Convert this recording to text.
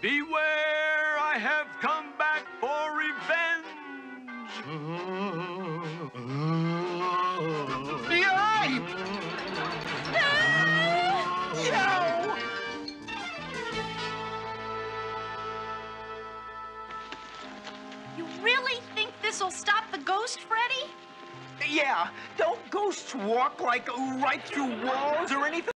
Beware, I have come back for revenge. You really think this'll stop the ghost, Freddy? Yeah, don't ghosts walk like right through walls or anything?